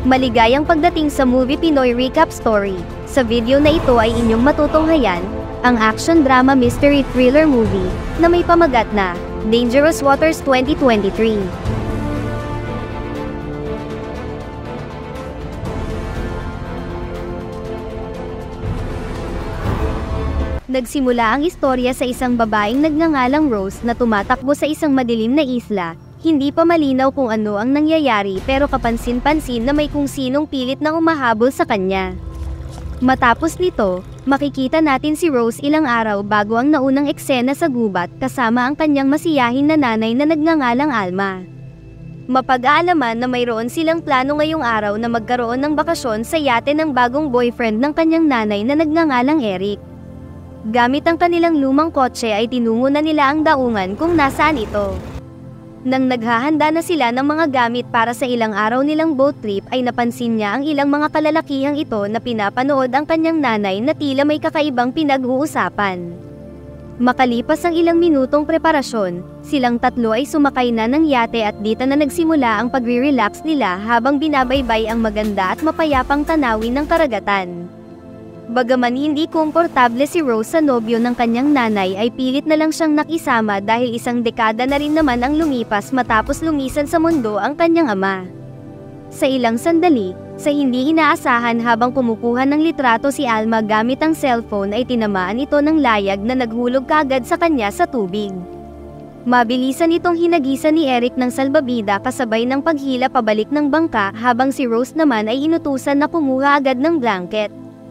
Maligayang pagdating sa Movie Pinoy Recap Story. Sa video na ito ay inyong matutunghayan, ang action drama mystery thriller movie, na may pamagat na, Dangerous Waters 2023. Nagsimula ang istorya sa isang babaeng nagngangalang Rose na tumatakbo sa isang madilim na isla. Hindi pa malinaw kung ano ang nangyayari pero kapansin-pansin na may kung sinong pilit na umahabol sa kanya. Matapos nito, makikita natin si Rose ilang araw bago ang naunang eksena sa gubat kasama ang kanyang masiyahin na nanay na nagngangalang Alma. Mapag-aalaman na mayroon silang plano ngayong araw na magkaroon ng bakasyon sa yate ng bagong boyfriend ng kanyang nanay na nagngangalang Eric. Gamit ang kanilang lumang kotse ay tinungo na nila ang daungan kung nasaan ito. Nang naghahanda na sila ng mga gamit para sa ilang araw nilang boat trip ay napansin niya ang ilang mga kalalakihang ito na pinapanood ang kanyang nanay na tila may kakaibang pinag-uusapan. Makalipas ang ilang minutong preparasyon, silang tatlo ay sumakay na ng yate at dito na nagsimula ang pagre-relax nila habang binabaybay ang maganda at mapayapang tanawin ng karagatan. Bagaman hindi komportable si Rose sa nobyo ng kanyang nanay ay pilit na lang siyang nakisama dahil isang dekada na rin naman ang lumipas matapos lumisan sa mundo ang kanyang ama. Sa ilang sandali, sa hindi inaasahan habang kumukuha ng litrato si Alma gamit ang cellphone ay tinamaan ito ng layag na naghulog kaagad sa kanya sa tubig. Mabilisan itong hinagisan ni Eric ng salbabida kasabay ng paghila pabalik ng bangka habang si Rose naman ay inutusan na kumuha agad ng blanket.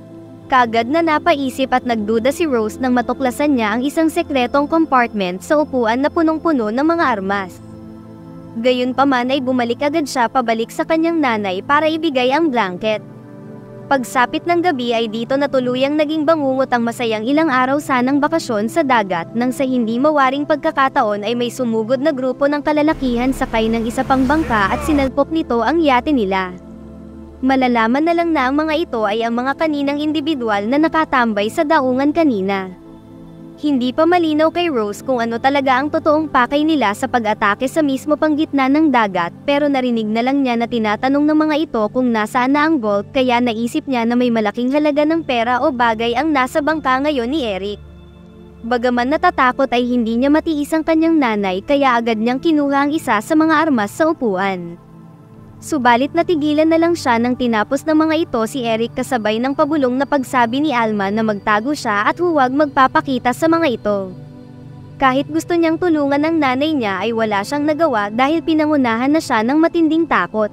Kaagad na napaisip at nagduda si Rose nang matuklasan niya ang isang sekretong compartment sa upuan na punong-puno ng mga armas. Gayunpaman ay bumalik agad siya pabalik sa kanyang nanay para ibigay ang blanket. Pagsapit ng gabi ay dito na tuluyang naging bangungot ang masayang ilang araw sanang bakasyon sa dagat nang sa hindi mawaring pagkakataon ay may sumugod na grupo ng kalalakihan sakay ng isa pang bangka at sinalpok nito ang yate nila. Malalaman na lang na ang mga ito ay ang mga kaninang individual na nakatambay sa daungan kanina. Hindi pa malinaw kay Rose kung ano talaga ang totoong pakay nila sa pag-atake sa mismo panggitna ng dagat pero narinig na lang niya na tinatanong ng mga ito kung nasaan na ang vault kaya naisip niya na may malaking halaga ng pera o bagay ang nasa bangka ngayon ni Eric. Bagaman natatakot ay hindi niya matiis ang kanyang nanay kaya agad niyang kinuha ang isa sa mga armas sa upuan. Subalit natigilan na lang siya nang tinapos ng mga ito si Eric kasabay ng pabulong na pagsabi ni Alma na magtago siya at huwag magpapakita sa mga ito. Kahit gusto niyang tulungan ng nanay niya ay wala siyang nagawa dahil pinangunahan na siya ng matinding takot.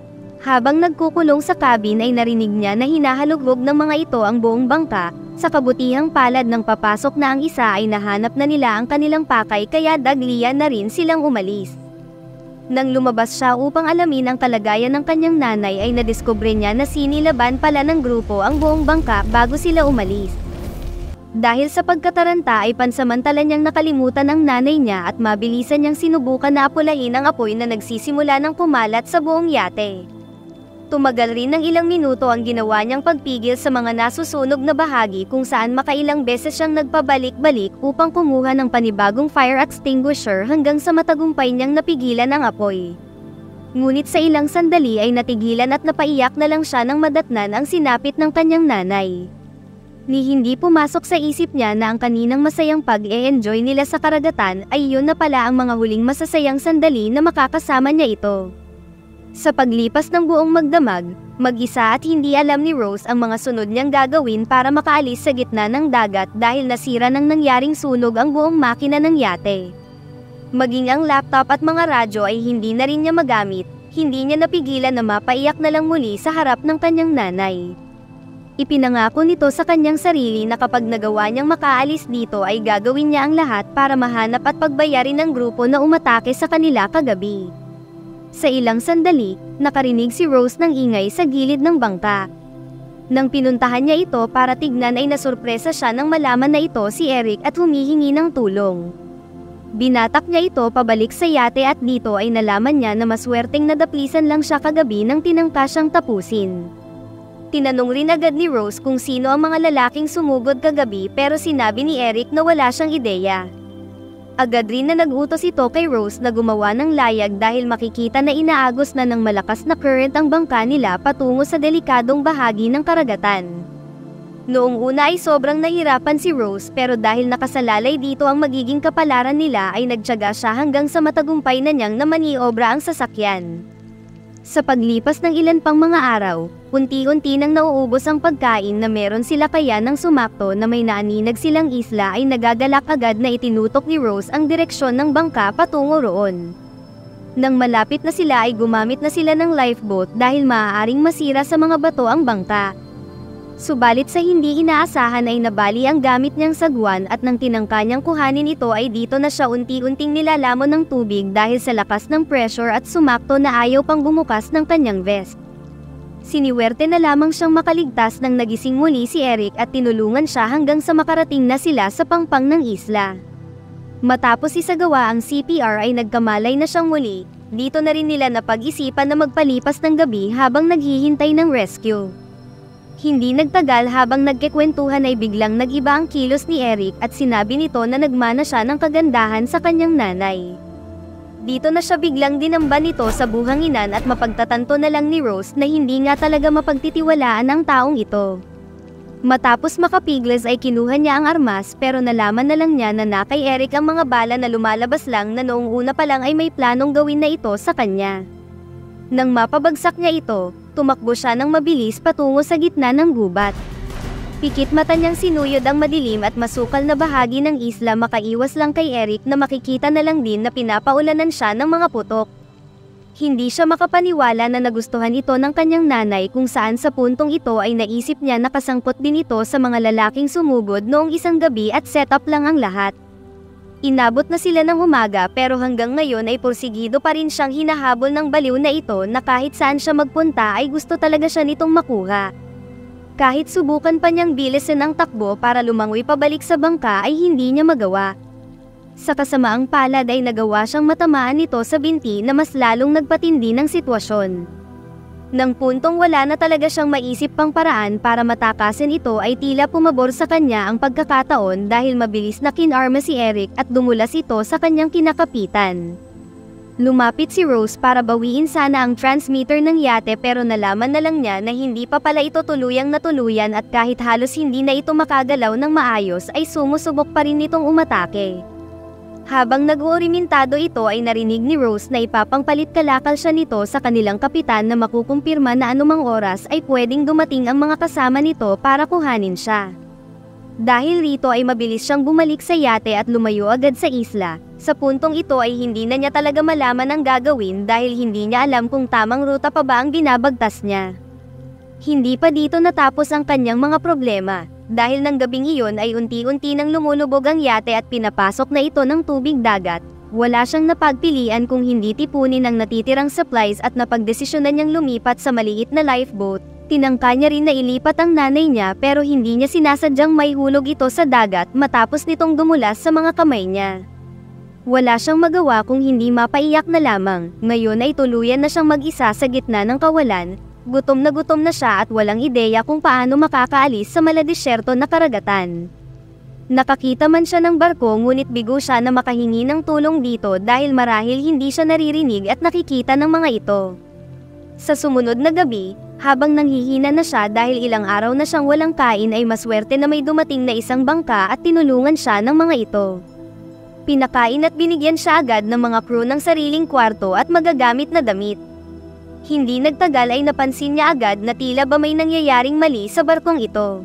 Habang nagkukulong sa cabin ay narinig niya na hinahalughog ng mga ito ang buong bangka, sa kabutihang palad ng papasok na ang isa ay nahanap na nila ang kanilang pakay kaya daglian na rin silang umalis. Nang lumabas siya upang alamin ang kalagayan ng kanyang nanay ay nadiskubre niya na sinilaban pala ng grupo ang buong bangka bago sila umalis. Dahil sa pagkataranta ay pansamantala niyang nakalimutan ang nanay niya at mabilisan niyang sinubukan na apulahin ang apoy na nagsisimula ng kumalat sa buong yate. Tumagal rin ng ilang minuto ang ginawa niyang pagpigil sa mga nasusunog na bahagi kung saan makailang beses siyang nagpabalik-balik upang kumuha ng panibagong fire extinguisher hanggang sa matagumpay niyang napigilan ang apoy. Ngunit sa ilang sandali ay natigilan at napaiyak na lang siya nang madatnan ang sinapit ng kanyang nanay. Ni hindi pumasok sa isip niya na ang kaninang masayang pag-e-enjoy nila sa karagatan ay iyon na pala ang mga huling masasayang sandali na makakasama niya ito. Sa paglipas ng buong magdamag, mag-isa at hindi alam ni Rose ang mga sunod niyang gagawin para makaalis sa gitna ng dagat dahil nasira ng nangyaring sunog ang buong makina ng yate. Maging ang laptop at mga radyo ay hindi na rin niya magamit, hindi niya napigilan na mapaiyak na lang muli sa harap ng kanyang nanay. Ipinangako nito sa kanyang sarili na kapag nagawa niyang makaalis dito ay gagawin niya ang lahat para mahanap at pagbayarin ng grupo na umatake sa kanila kagabi. Sa ilang sandali, nakarinig si Rose ng ingay sa gilid ng bangka. Nang pinuntahan niya ito para tignan ay nasurpresa siya nang malaman na ito si Eric at humihingi ng tulong. Binatak niya ito pabalik sa yate at dito ay nalaman niya na maswerteng nadaplisan lang siya kagabi nang tinangka siyang tapusin. Tinanong rin agad ni Rose kung sino ang mga lalaking sumugod kagabi pero sinabi ni Eric na wala siyang ideya. Agad rin na nag-utos ito kay Rose na gumawa ng layag dahil makikita na inaagos na ng malakas na current ang bangka nila patungo sa delikadong bahagi ng karagatan. Noong una ay sobrang nahirapan si Rose pero dahil nakasalalay dito ang magiging kapalaran nila ay nagtiyaga siya hanggang sa matagumpay na niyang namaniobra ang sasakyan. Sa paglipas ng ilan pang mga araw, unti-unti nang nauubos ang pagkain na meron sila kaya nang sumakto na may naaninag silang isla ay nagagalak agad na itinutok ni Rose ang direksyon ng bangka patungo roon. Nang malapit na sila ay gumamit na sila ng lifeboat dahil maaaring masira sa mga bato ang bangka. Subalit sa hindi inaasahan ay nabali ang gamit niyang sagwan at nang tinangka niyang kuhanin ito ay dito na siya unti-unting nilalamon ng tubig dahil sa lakas ng pressure at sumakto na ayaw pang bumukas ng kanyang vest. Siniwerte na lamang siyang makaligtas nang nagising muli si Eric at tinulungan siya hanggang sa makarating na sila sa pangpang ng isla. Matapos isagawa ang CPR ay nagkamalay na siyang muli, dito na rin nila napag-isipan na magpalipas ng gabi habang naghihintay ng rescue. Hindi nagtagal habang nagkikwentuhan ay biglang nag-iba ang kilos ni Eric at sinabi nito na nagmana siya ng kagandahan sa kanyang nanay. Dito na siya biglang dinamba nito sa buhanginan at mapagtatanto na lang ni Rose na hindi nga talaga mapagtitiwalaan ang taong ito. Matapos makapiglas ay kinuha niya ang armas pero nalaman na lang niya na kay Eric ang mga bala na lumalabas lang na noong una pa lang ay may planong gawin na ito sa kanya. Nang mapabagsak niya ito, tumakbo siya ng mabilis patungo sa gitna ng gubat. Pikit mata niyang sinuyod ang madilim at masukal na bahagi ng isla makaiwas lang kay Eric na makikita na lang din na pinapaulanan siya ng mga putok. Hindi siya makapaniwala na nagustuhan ito ng kanyang nanay kung saan sa puntong ito ay naisip niya na kasangkot din ito sa mga lalaking sumugod noong isang gabi at setup lang ang lahat. Inabot na sila ng umaga pero hanggang ngayon ay porsigido pa rin siyang hinahabol ng baliw na ito na kahit saan siya magpunta ay gusto talaga siya nitong makuha. Kahit subukan pa niyang bilisan ang takbo para lumangoy pabalik sa bangka ay hindi niya magawa. Sa kasamaang palad ay nagawa siyang matamaan nito sa binti na mas lalong nagpatindi ng sitwasyon. Nang puntong wala na talaga siyang maisip pang paraan para matakasin ito ay tila pumabor sa kanya ang pagkakataon dahil mabilis na kinarma si Eric at dumulas ito sa kanyang kinakapitan. Lumapit si Rose para bawiin sana ang transmitter ng yate pero nalaman na lang niya na hindi pa pala ito tuluyang natuluyan at kahit halos hindi na ito makagalaw ng maayos ay sumusubok pa rin itong umatake. Habang nag-uurimentado ito ay narinig ni Rose na ipapangpalit kalakal siya nito sa kanilang kapitan na makukumpirma na anumang oras ay pwedeng dumating ang mga kasama nito para kuhanin siya. Dahil rito ay mabilis siyang bumalik sa yate at lumayo agad sa isla. Sa puntong ito ay hindi na niya talaga malaman ang gagawin dahil hindi niya alam kung tamang ruta pa ba ang binabagtas niya. Hindi pa dito natapos ang kanyang mga problema. Dahil ng gabing iyon ay unti-unti nang lumulubog ang yate at pinapasok na ito ng tubig dagat, wala siyang napagpilian kung hindi tipunin ang natitirang supplies at napagdesisyonan niyang lumipat sa maliit na lifeboat. Tinangka niya rin na ilipat ang nanay niya pero hindi niya sinasadyang may hulog ito sa dagat matapos nitong dumulas sa mga kamay niya. Wala siyang magawa kung hindi mapaiyak na lamang, ngayon ay tuluyan na siyang mag-isa sa gitna ng kawalan. Gutom na siya at walang ideya kung paano makakaalis sa maladisyerto na karagatan. Nakakita man siya ng barko ngunit bigo siya na makahingi ng tulong dito dahil marahil hindi siya naririnig at nakikita ng mga ito. Sa sumunod na gabi, habang nanghihina na siya dahil ilang araw na siyang walang kain ay maswerte na may dumating na isang bangka at tinulungan siya ng mga ito. Pinakain at binigyan siya agad ng mga crew ng sariling kwarto at magagamit na damit. Hindi nagtagal ay napansin niya agad na tila ba may nangyayaring mali sa barkong ito.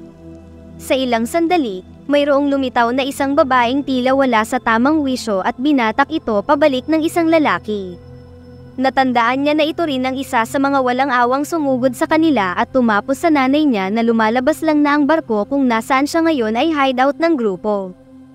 Sa ilang sandali, mayroong lumitaw na isang babaeng tila wala sa tamang wisyo at binatak ito pabalik ng isang lalaki. Natandaan niya na ito rin ang isa sa mga walang awang sumugod sa kanila at tumapos sa nanay niya na lumalabas lang na ang barko kung nasaan siya ngayon ay hideout ng grupo.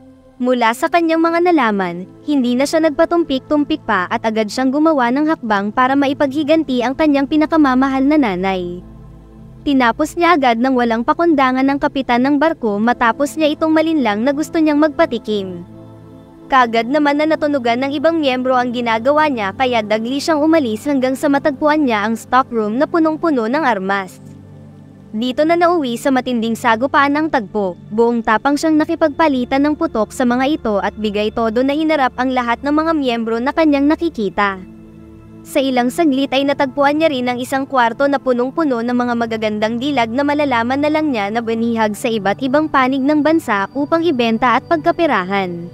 Mula sa kanyang mga nalaman, hindi na siya nagpatumpik-tumpik pa at agad siyang gumawa ng hakbang para maipaghiganti ang kanyang pinakamamahal na nanay. Tinapos niya agad ng walang pakundangan ng kapitan ng barko matapos niya itong malinlang na gusto niyang magpatikim. Kaagad naman na natunugan ng ibang miyembro ang ginagawa niya kaya dagli siyang umalis hanggang sa matagpuan niya ang stockroom na punong-puno ng armas. Dito na nauwi sa matinding sagupaan ng tagpo, buong tapang siyang nakipagpalitan ng putok sa mga ito at bigay todo na hinarap ang lahat ng mga miyembro na kanyang nakikita. Sa ilang saglit ay natagpuan niya rin ang isang kwarto na punong-puno ng mga magagandang dilag na malalaman na lang niya na binihag sa iba't ibang panig ng bansa upang ibenta at pagkaperahan.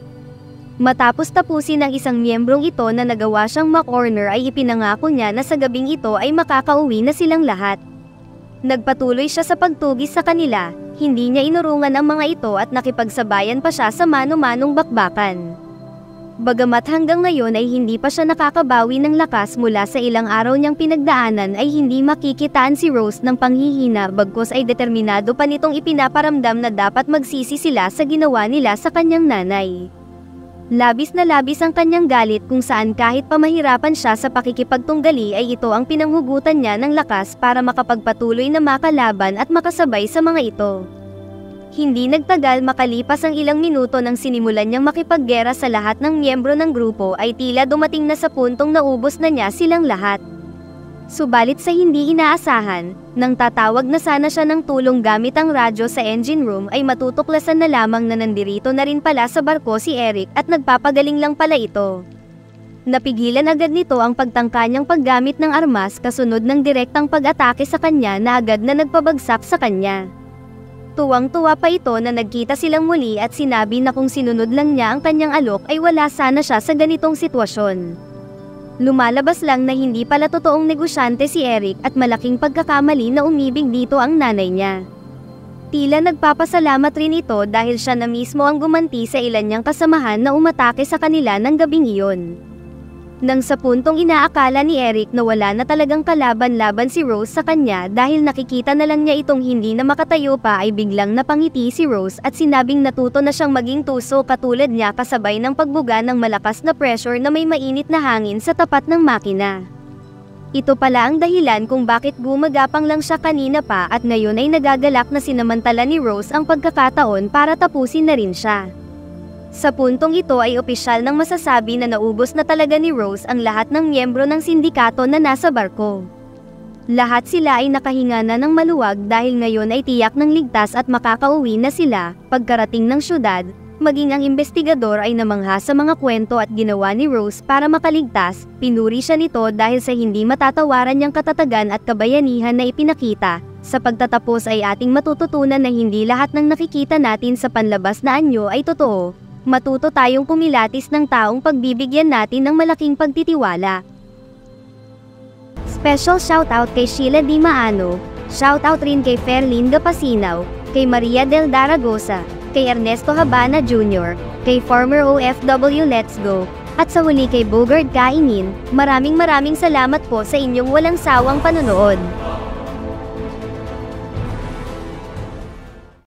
Matapos tapusin ang isang miyembrong ito na nagawa siyang ma-corner ay ipinangako niya na sa gabing ito ay makakauwi na silang lahat. Nagpatuloy siya sa pagtugis sa kanila, hindi niya inurungan ang mga ito at nakipagsabayan pa siya sa mano-manong bakbakan. Bagamat hanggang ngayon ay hindi pa siya nakakabawi ng lakas mula sa ilang araw niyang pinagdaanan ay hindi makikitaan si Rose ng panghihina bagkus ay determinado pa nitong ipinaparamdam na dapat magsisi sila sa ginawa nila sa kanyang nanay. Labis na labis ang kanyang galit kung saan kahit pa mahirapan siya sa pakikipagtunggali ay ito ang pinanghugutan niya ng lakas para makapagpatuloy na makalaban at makasabay sa mga ito. Hindi nagtagal makalipas ang ilang minuto nang sinimulan niyang makipaggera sa lahat ng miyembro ng grupo ay tila dumating na sa puntong naubos na niya silang lahat. Subalit sa hindi inaasahan, nang tatawag na sana siya ng tulong gamit ang radyo sa engine room ay matutuklasan na lamang na nandirito na rin pala sa barko si Eric at nagpapagaling lang pala ito. Napigilan agad nito ang pagtangka niyang paggamit ng armas kasunod ng direktang pag-atake sa kanya na agad na nagpabagsak sa kanya. Tuwang-tuwa pa ito na nagkita silang muli at sinabi na kung sinunod lang niya ang kanyang alok ay wala sana siya sa ganitong sitwasyon. Lumalabas lang na hindi pala totoong negosyante si Eric at malaking pagkakamali na umibig dito ang nanay niya. Tila nagpapasalamat rin ito dahil siya na mismo ang gumanti sa ilan niyang kasamahan na umatake sa kanila ng gabing iyon. Nang sa puntong inaakala ni Eric na wala na talagang kalaban-laban si Rose sa kanya dahil nakikita na lang niya itong hindi na makatayo pa ay biglang napangiti si Rose at sinabing natuto na siyang maging tuso katulad niya kasabay ng pagbuga ng malakas na pressure na may mainit na hangin sa tapat ng makina. Ito pala ang dahilan kung bakit gumagapang lang siya kanina pa at ngayon ay nagagalak na sinamantala ni Rose ang pagkakataon para tapusin na rin siya. Sa puntong ito ay opisyal nang masasabi na naubos na talaga ni Rose ang lahat ng miyembro ng sindikato na nasa barko. Lahat sila ay nakahinga na ng maluwag dahil ngayon ay tiyak ng ligtas at makakauwi na sila. Pagkarating ng syudad, maging ang investigador ay namangha sa mga kwento at ginawa ni Rose para makaligtas. Pinuri siya nito dahil sa hindi matatawaran niyang katatagan at kabayanihan na ipinakita. Sa pagtatapos ay ating matututunan na hindi lahat ng nakikita natin sa panlabas na anyo ay totoo. Matuto tayong kumilatis ng taong pagbibigyan natin ng malaking pagtitiwala. Special shoutout kay Sheila Di Maano, shoutout rin kay Ferlin Gapasinaw, kay Maria Del Daragosa, kay Ernesto Habana Jr., kay former OFW Let's Go, at sa huli kay Bogard Kainin. Maraming salamat po sa inyong walang sawang panonood.